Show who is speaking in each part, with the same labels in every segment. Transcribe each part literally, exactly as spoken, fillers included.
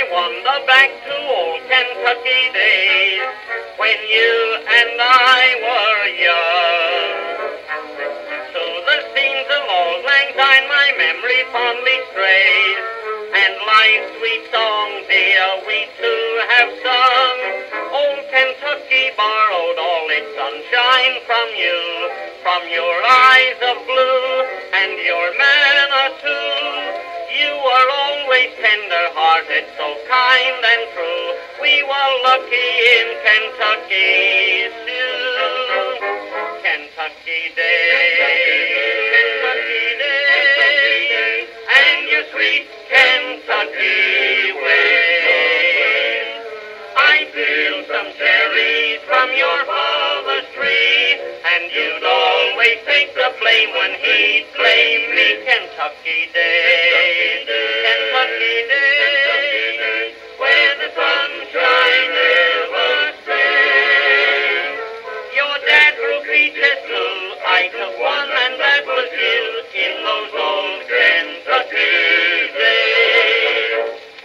Speaker 1: wander back to old Kentucky days when you and I were young. To the scenes of old lang syne my memory fondly strays, and life's sweet song, dear, we two have sung. Old Kentucky borrowed all its sunshine from you, from your eyes of blue and your manner too. You were always tender-hearted, so kind and true. We were lucky in Kentucky, Sue. Kentucky days, Kentucky days, and your sweet Kentucky ways. I feel some cherries from your father's tree, and you'd always take the blame when he'd blame me. Kentucky days, Kentucky days, where the sunshine never stays. Your dad grew peaches too, I took one and that was you, in those old Kentucky days.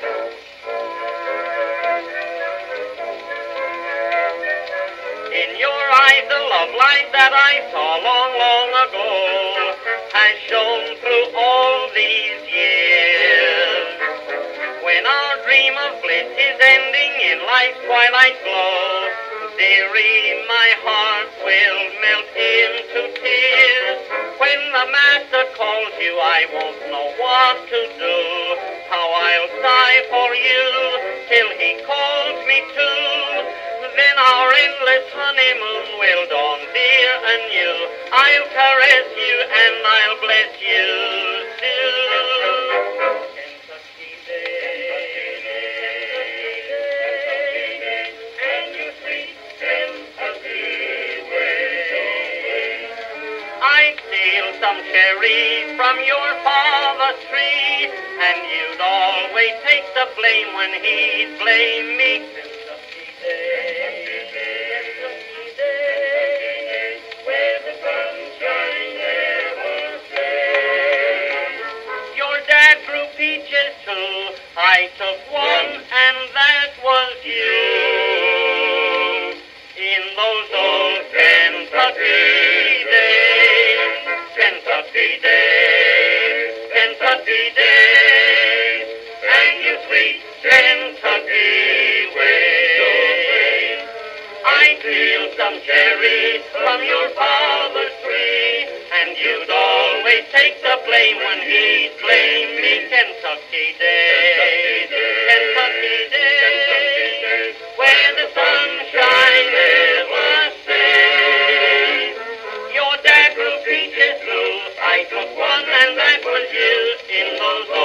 Speaker 1: In your eyes the love light that I saw long, long ago has shone through all these years. When our dream of bliss is ending in life's twilight glow, dearie, my heart will melt into tears. When the master calls you, I won't know what to do, how I'll sigh for you till he calls me to. Then our endless honeymoon will dawn, dear, anew. I'll caress you and I'll bless you, Sue. Kentucky days, and your sweet Kentucky ways. I'd steal some cherries from your father's tree, and you'd always take the blame when he'd blame me. Peaches too, I took one and that was you, in those old Kentucky days, Kentucky days, Kentucky days, and your sweet Kentucky ways. I feel some cherries from your father's tree, and you'd always take the blame when he'd blame me. Kentucky days, Kentucky days, where the sunshine never stays. Your dad grew peaches too, I took one and that was you, in those